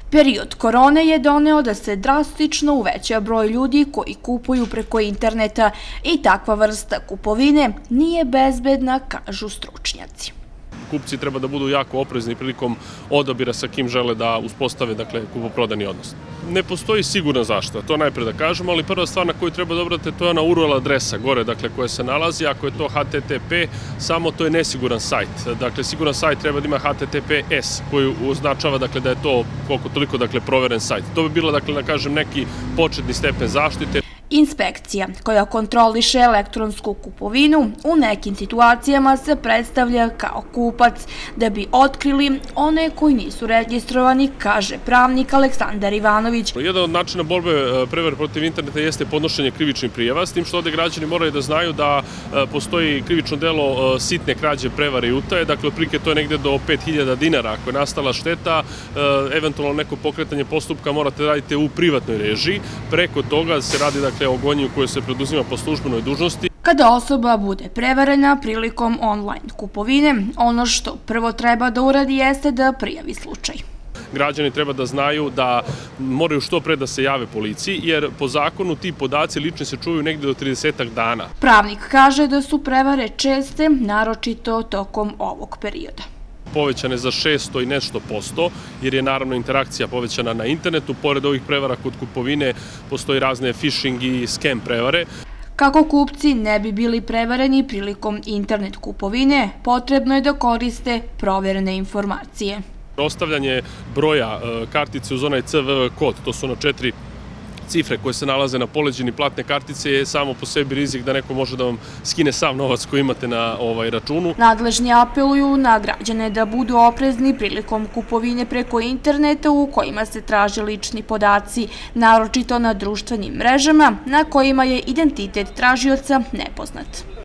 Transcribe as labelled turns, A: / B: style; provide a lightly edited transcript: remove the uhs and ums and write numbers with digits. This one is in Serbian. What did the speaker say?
A: Period korone je doneo da se drastično uveća broj ljudi koji kupuju preko interneta i takva vrsta kupovine nije bezbedna, kažu stručnjaci.
B: Kupci treba da budu jako oprezni prilikom odabira sa kim žele da uspostave kupoprodajni odnos. Ne postoji sigurna zaštita, to najpre da kažemo, ali prva stvar na koju treba da obratite to je ona URL adresa gore, koja se nalazi. Ako je to HTTP, samo to je nesiguran sajt. Dakle, siguran sajt treba da ima HTTPS, koji označava da je to koliko toliko proveren sajt. To bi bilo, da kažem, neki početni stepen zaštite.
A: Inspekcija koja kontroliše elektronsku kupovinu u nekim situacijama se predstavlja kao kupac da bi otkrili one koji nisu registrovani, kaže pravnik Aleksandar Ivanović.
B: Jedan od načina borbe prevare protiv interneta jeste podnošenje krivičnih prijava, s tim što ovde građani moraju da znaju da postoji krivično delo sitne krađe, prevare i utaje, dakle otprilike to je negde do 5.000 dinara. Ako je nastala šteta, eventualno neko pokretanje postupka morate da radite u privatnoj režiji, preko toga se radi o gonjenju koje se preduzima po službenoj dužnosti.
A: Kada osoba bude prevarena prilikom online kupovine, ono što prvo treba da uradi jeste da prijavi slučaj.
B: Građani treba da znaju da moraju što pre da se jave policiji, jer po zakonu ti podaci lični se čuvaju negde do 30 dana.
A: Pravnik kaže da su prevare česte, naročito tokom ovog perioda.
B: Povećane za 600 i nešto %, jer je naravno interakcija povećana na internetu. Pored ovih prevara kod kupovine postoji razne phishing i scam prevare.
A: Kako kupci ne bi bili prevareni prilikom internet kupovine, potrebno je da koriste proverene informacije.
B: Ostavljanje broja kartice uz onaj CVV kod, to su 4 cifre koje se nalaze na poleđini platne kartice, je samo po sebi rizik da neko može da vam skine sav novac koji imate na računu.
A: Nadležni apeluju na građane da budu oprezni prilikom kupovine preko interneta u kojima se traže lični podaci, naročito na društvenim mrežama na kojima je identitet tražioca nepoznat.